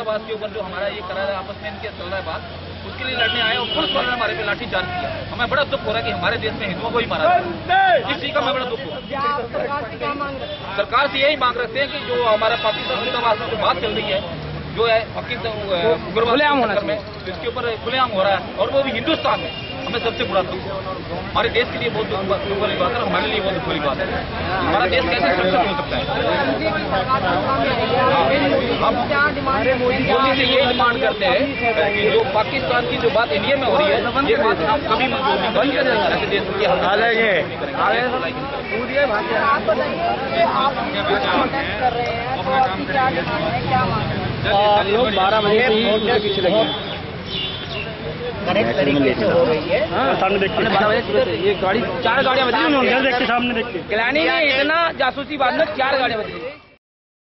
मुर्दाबाद के ऊपर जो हमारा ये करा है आपस में इनके चल रहा है बात, उसके लिए लड़ने आए और पुलिस वालों ने हमारे पे लाठी चार्ज किया। हमें बड़ा दुख हो रहा है कि हमारे देश में हिंदुओं को ही मारा है। इस चीज का हमें बड़ा दुख हो रहा है। सरकार से यही मांग रखते हैं कि जो हमारा पाकिस्तान मुर्दाबाद में जो बात चल रही है, जो है खुलेआम होना में, इसके ऊपर खुलेआम हो रहा है और वो भी हिंदुस्तान में, हमें सबसे बुरा दुख हमारे देश के लिए बहुत दुख वाली बात है, हमारे लिए बहुत दुख वाली बात है। हमारा देश कैसे सुरक्षित हो सकता है? हम मोदी से यही डिमांड करते हैं कि जो पाकिस्तान की जो बात इंडिया में हो रही है, ये बात हम कभी मंजूर नहीं करेंगे। ऐसे देश की हाल है ये लोग 12 बजे करेक्ट तरीके से हो रही है। सामने देखते 12 बजे ये गाड़ी 4 गाड़ियां बजी, उन्होंने देख के सामने देख के गिलानी में इतना जासूसी बाद में 4 गाड़ियां बजी।